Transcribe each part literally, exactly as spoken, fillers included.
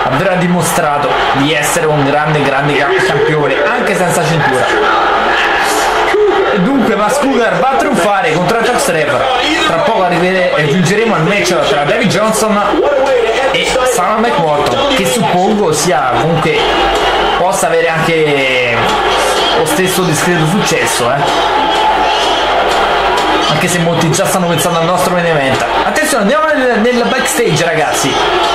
avrà dimostrato di essere un grande grande campione anche senza cintura. E dunque Cougar va a trionfare contro Reyfor. Tra poco giungeremo al match tra David Johnson e Sam McMorton, che suppongo sia comunque possa avere anche lo stesso discreto successo, eh? Anche se molti già stanno pensando al nostro main event. Attenzione, andiamo nel, nel backstage, ragazzi.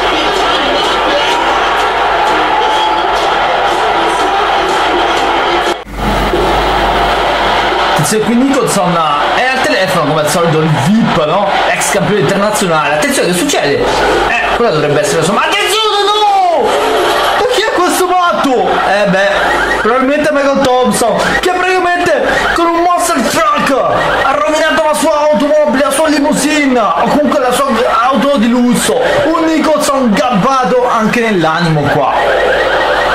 Attenzione, qui Nicholson è al telefono come al solito, il V I P, no? Ex campione internazionale. Attenzione, che succede? Eh, quella dovrebbe essere la sua. Ma attenzione, no! Ma chi è questo matto? Eh beh, probabilmente Michael Thompson, che praticamente con un monster truck ha rovinato la sua automobile, la sua limousine, o comunque la sua auto di lusso. Un Nicholson gabbato anche nell'animo qua.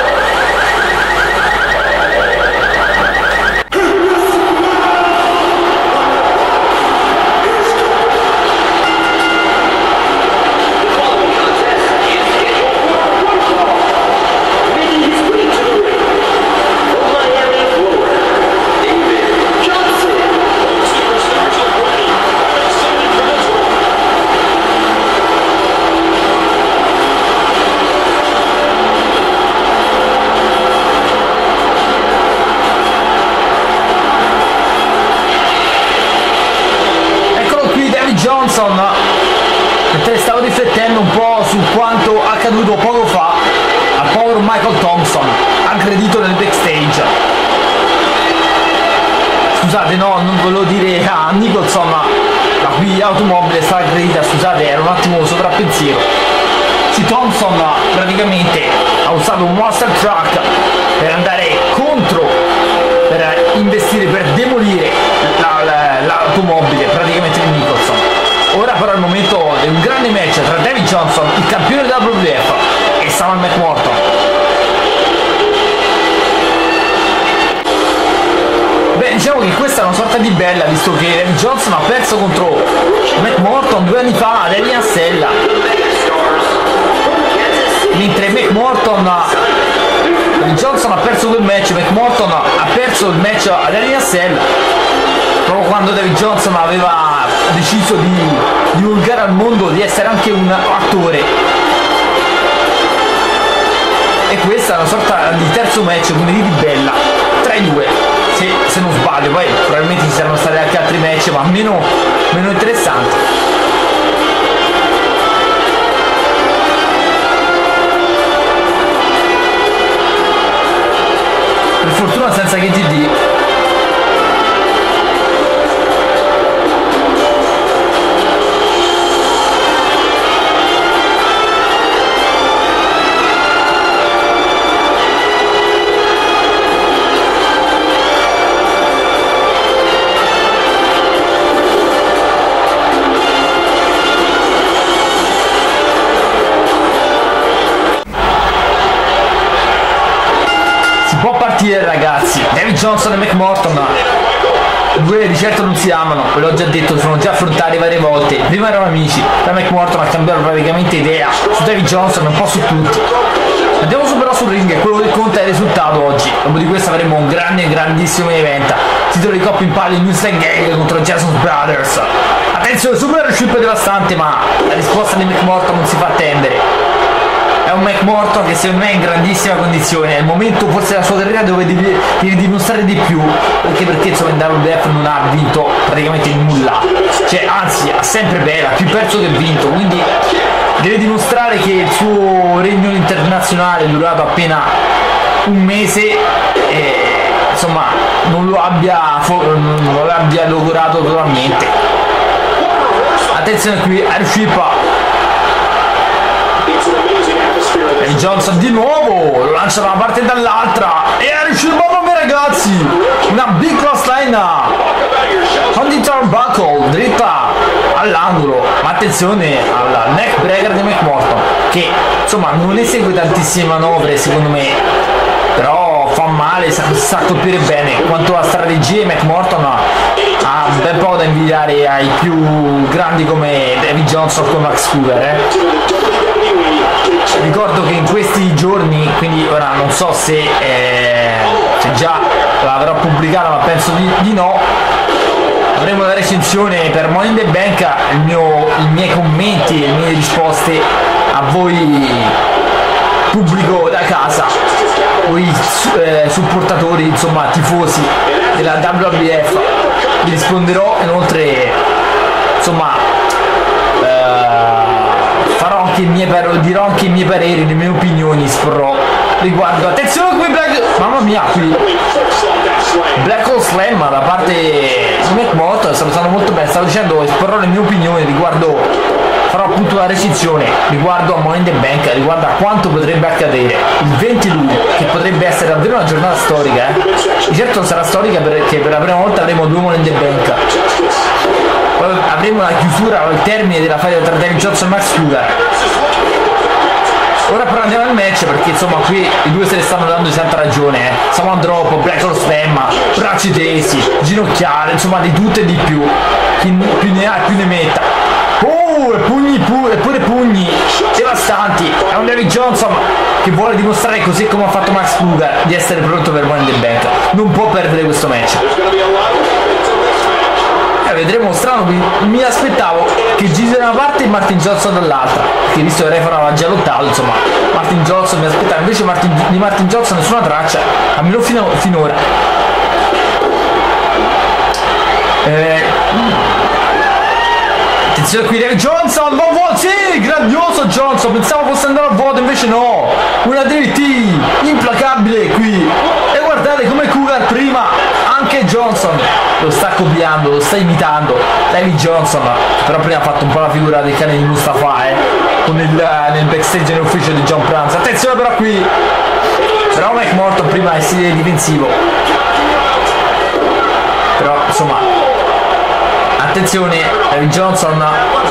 Johnson, mentre stavo riflettendo un po' su quanto accaduto poco fa al povero Michael Thompson, aggredito nel backstage. Scusate, no, non volevo dire a ah, Nicholson, la cui automobile è stata aggredita, scusate, era un attimo sovrappensiero. Sì, Thompson praticamente ha usato un monster truck per andare contro, per investire, per demolire l'automobile la, la, praticamente di Nicholson. Ora però è il momento di un grande match tra David Johnson, il campione della W W E F, e Sam McMorton. Beh, diciamo che questa è una sorta di bella, visto che David Johnson ha perso contro McMorton due anni fa ad Hell in a Cell, mentre McMorton David Johnson ha perso quel match, McMorton ha perso il match ad Hell in a Cell proprio quando David Johnson aveva deciso di divulgare al mondo di essere anche un attore. E questa è una sorta di terzo match, come di bella tra i due, se, se non sbaglio. Poi probabilmente ci saranno stati anche altri match, ma meno, meno interessanti. Per fortuna senza che G D. Può partire, ragazzi. David Johnson e McMorton, due di certo non si amano, ve l'ho già detto, sono già affrontati varie volte. Prima erano amici, da McMorton ha cambiato praticamente idea su David Johnson, un po' su tutti. Andiamo su però sul ring, quello che conta è il risultato oggi. Dopo di questo avremo un grande grandissimo evento, titolo di coppia in palio, New Slang Gang contro Jason Brothers. Attenzione, super riuscita devastante, ma la risposta di McMorton non si fa attendere. È un McMorton che secondo me è in grandissima condizione, è il momento forse della sua carriera dove deve, deve dimostrare di più, anche perché insomma in W W F non ha vinto praticamente nulla, cioè anzi ha sempre bella, più perso che vinto, quindi deve dimostrare che il suo regno internazionale è durato appena un mese e insomma non lo abbia, non lo abbia logorato totalmente. Attenzione qui, Airship. E Johnson di nuovo lo lancia da una parte e dall'altra e è riuscito proprio, ragazzi, una big cross line on the turnbuckle dritta all'angolo, ma attenzione al neck breaker di McMorton che insomma non esegue tantissime manovre secondo me, però fa male, sa, sa colpire bene. Quanto a strategie, McMorton ha ben poco da invidiare ai più grandi come David Johnson con Max Cougar, eh. ricordo che in questi giorni, quindi ora non so se, eh, se già l'avrò pubblicata, ma penso di, di no, avremo la recensione per Money in the Bank, il mio, i miei commenti, le mie risposte a voi pubblico da casa, voi eh, supportatori, insomma tifosi della W W E F. Vi risponderò, inoltre insomma eh, farò anche i miei par- dirò anche i miei pareri, le mie opinioni, esporrò riguardo. Attenzione come Black, mamma mia, qui Black Hole Slam da parte di McMorton, sta usando molto bene, stavo dicendo, esporrò le mie opinioni riguardo, farò appunto una recensione riguardo a Money in the Bank, riguardo a quanto potrebbe accadere il venti luglio, che potrebbe essere davvero una giornata storica, eh? Di certo sarà storica perché per la prima volta avremo due Money in the Bank, poi avremo la chiusura o il termine della faida tra David Johnson e Max Cougar. Ora però andiamo al match, perché insomma qui i due se ne stanno dando di santa ragione, eh. Samoan Drop, Black Hole Slam, bracci tesi, ginocchiale, insomma di tutto e di più, chi più ne ha più ne metta. Oh, e pugni pure, pure pugni devastanti. È un David Johnson che vuole dimostrare, così come ha fatto Max Cougar, di essere pronto per Money in the Bank. Non può perdere questo match. Eh, vedremo, strano, mi, mi aspettavo che Gigi da una parte e Martin Johnson dall'altra, perché visto che Reyfor aveva già lottato, insomma Martin Johnson mi aspettavo, invece Martin, di Martin Johnson nessuna traccia, almeno fino, finora. Eh, attenzione qui David Johnson, va vuoto, sì, grandioso Johnson, pensavo fosse andato a vuoto, invece no, una D V T implacabile qui, e guardate come Cougar prima, anche Johnson lo sta copiando, lo sta imitando, David Johnson, però prima ha fatto un po' la figura del cane di Mustafa, eh, con il, nel backstage nell'ufficio di John Pranzo. Attenzione però qui, però McMorton prima è stile difensivo, però insomma attenzione David Johnson,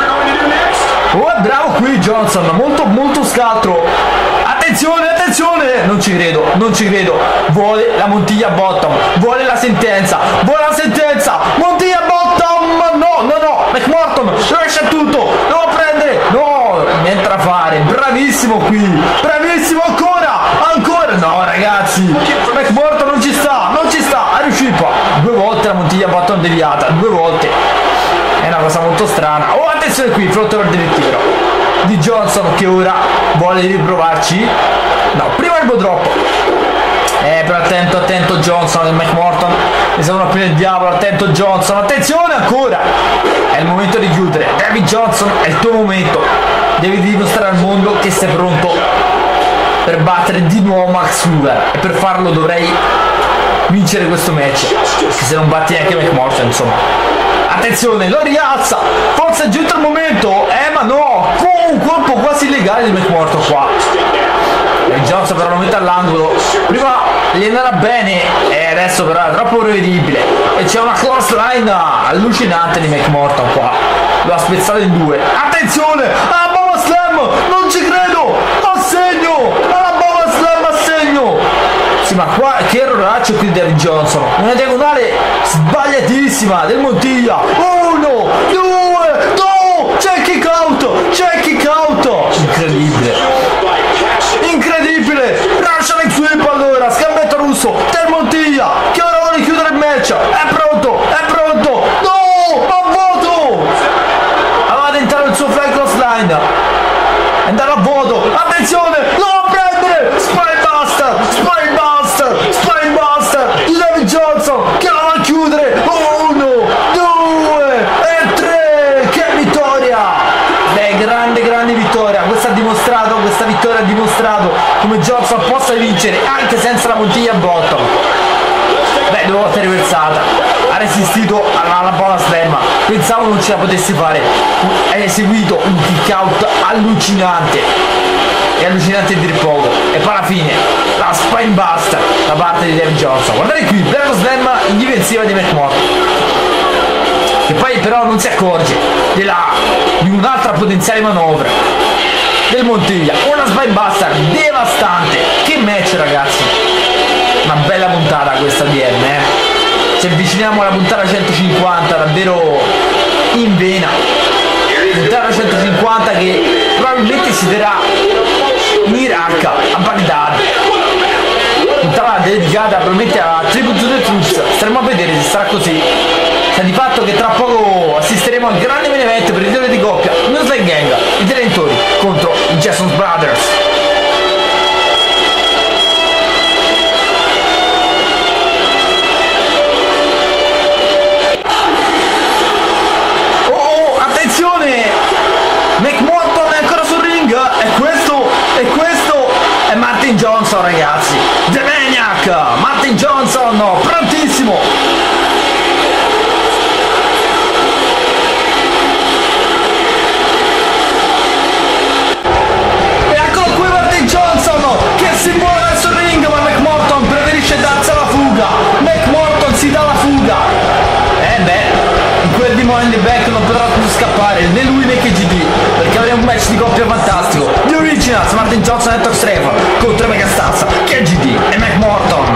oh è bravo qui Johnson, molto molto scaltro, attenzione attenzione, non ci credo, non ci credo, vuole la Montiglia bottom, vuole la sentenza, vuole la sentenza, Montiglia bottom, no no no, McMorton lascia tutto, lo va a prendere, no, niente da fare, bravissimo qui, bravissimo ancora, ancora, no ragazzi, McMorton non ci sta, non ci sta, è riuscito, due volte la Montiglia bottom deviata, due volte, è una cosa molto strana. Oh attenzione qui, front over direttiero di Johnson che ora vuole riprovarci, no, prima il drop, eh però attento, attento Johnson e McMorton, mi sono appena il diavolo, attento Johnson, attenzione ancora, è il momento di chiudere, David Johnson è il tuo momento, devi dimostrare al mondo che sei pronto per battere di nuovo Max Cougar, e per farlo dovrei vincere questo match, perché se non batti neanche McMorton insomma. Attenzione, lo rialza, forse è giunto il momento, eh ma no, oh, un colpo quasi illegale di McMorton qua, e Johnson però lo mette all'angolo, prima gli andrà bene e adesso però è troppo prevedibile, e c'è una close line allucinante di McMorton qua, lo ha spezzato in due, attenzione, ah bomba slam, non ci credo, a segno, alla bomba slam a segno, sì ma qua che erroraccio qui di David Johnson, una diagonale sbagliatissima del Montiglia, uno, due, no, c'è kick out, c'è kick out, incredibile, incredibile, lascia il sweep allora, scambetto russo del Montiglia, che ora vuole chiudere il match, è pronto, è pronto, no, a vuoto, aveva tentato il suo fly cross line, è andato a vuoto, attenzione, lo va a prendere, Spinebuster, Spinebuster, Spinebuster di David Johnson, che lo va a chiudere, uno, due e tre, che vittoria, beh, grande grande vittoria, questa ha dimostrato, questa vittoria ha dimostrato come Johnson possa vincere anche senza la Montiglia bottom, beh, due volte riversata, ha resistito alla, alla buona slam, pensavo non ce la potesse fare, ha eseguito un kick out allucinante, è allucinante a dire poco, e poi alla fine la Spinebuster da parte di David Johnson, guardate qui, Black Slam in difensiva di McMorton, che poi però non si accorge della, di un'altra potenziale manovra del Montiglia, una Spinebuster devastante, che match ragazzi, una bella puntata questa di M, eh? Ci avviciniamo alla puntata centocinquanta, davvero in vena, puntata centocinquanta che probabilmente si terrà in Iraq, a Baghdad. Puntata dedicata probabilmente a Triple Threat Truth. Staremo a vedere se sarà così. Sta di fatto che tra poco assisteremo a un grande main event per il titolo di coppia New Slide Gang, i Tenentori contro i Jason Brothers. McMorton è ancora sul ring, e questo, e questo è Martin Johnson, ragazzi, The Maniac, Martin Johnson, prontissimo. E eccolo qui Martin Johnson, che si muove verso il ring, ma McMorton preferisce darsi alla fuga, McMorton si dà la fuga. Eh beh, in quel di Money in the Bank non potrà più scappare né lui né K G D, perché avremo un match di coppia fantastico. The Originals, Martin Johnson e Tox Reyfor contro Mega Stars, K G D e McMorton.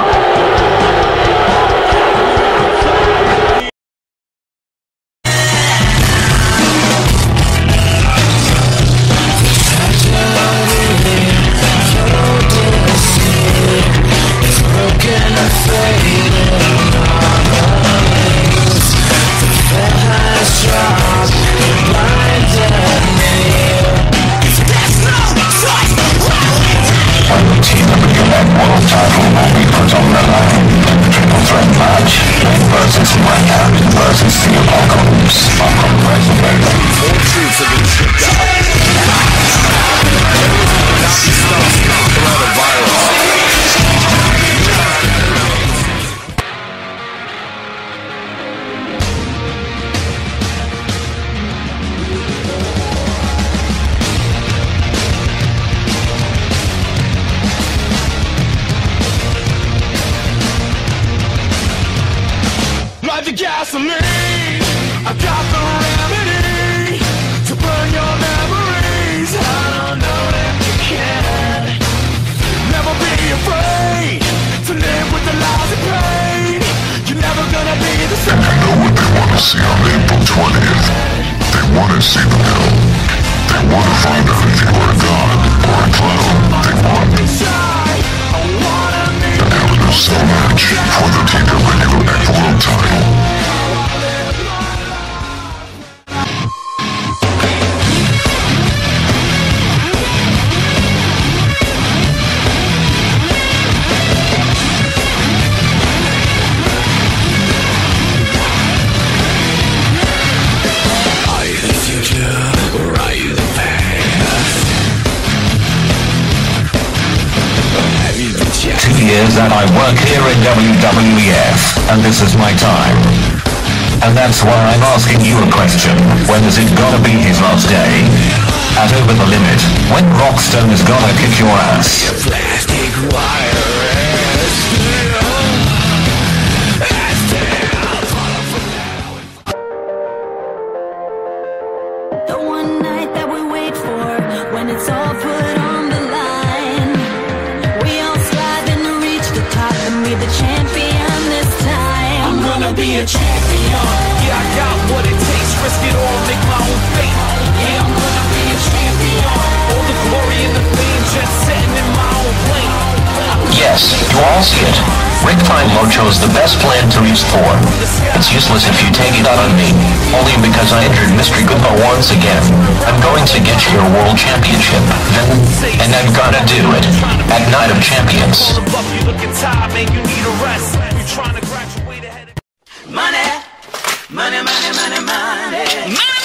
That I work here in W W E F, and this is my time. And that's why I'm asking you a question. When is it gonna be his last day? At Over the Limit, when Rockstone is gonna kick your ass? The one night that we wait for, when it's all put on the line. We all striving to reach the top and be the champion this time. I'm gonna be a champion. Yeah, I got what it takes. Risk it all, make my own fate. Yeah, I'm gonna be a champion. All the glory and the fame, just sitting in my own plane. Yes, you all see it. Rick Time chose the best plan to reach for. It's useless if you take it out on me, only because I injured Mystery Goomba once again. I'm going to get your world championship, then, and I'm gonna do it at Night of Champions. Money, money, money, money, money.